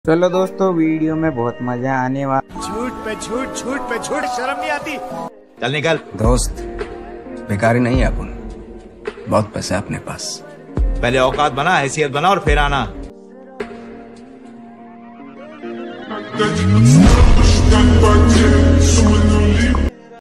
चलो दोस्तों, वीडियो में बहुत मजा आने वाला। झूठ पे झूठ, झूठ पे झूठ, शर्म नहीं आती। चल निकल। दोस्त बेकारी नहीं है अपन, बहुत पैसा है अपने पास। पहले औकात बना, हैसियत बना और फिर आना। That